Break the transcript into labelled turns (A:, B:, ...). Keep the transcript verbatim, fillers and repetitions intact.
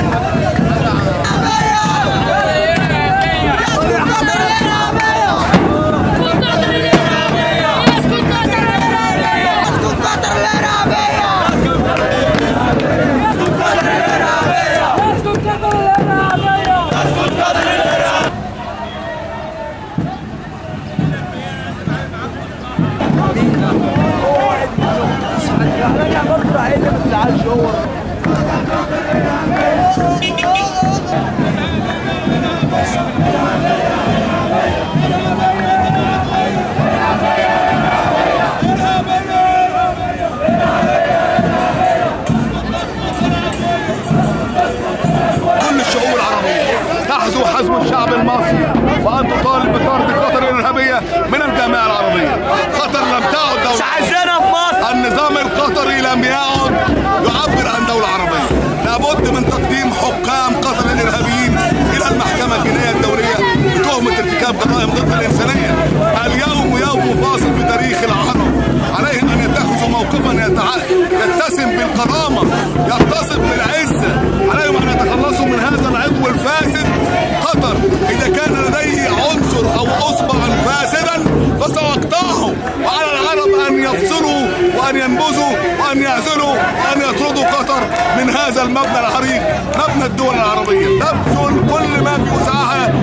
A: حزم الشعب المصري وأن تطالب بطرد قطر الإرهابية من الجامعة العربية. قطر لم تعد دولة،
B: مش عايزينها في مصر.
A: النظام القطري لم يعد يعبر عن دولة عربية. لابد من تقديم حكام قطر الإرهابيين إلى المحكمة الجنائية الدولية بتهمة ارتكاب جرائم ضد الإنسانية. اليوم يوم فاصل في تاريخ العرب، عليهم أن يتخذوا موقفا يتسم بالكرامة، يتصف بالعزة. عليهم أن يتخلصوا من هذا العضو الفاسد. قطر إذا كان لديه عنصر أو أصبعا فاسدا فسأقطعه، وعلى العرب أن يفصلوا وأن ينبذوا وأن يعزلوا وأن يطردوا قطر من هذا المبنى العريق، مبنى الدول العربية. تبذل كل ما في وسعها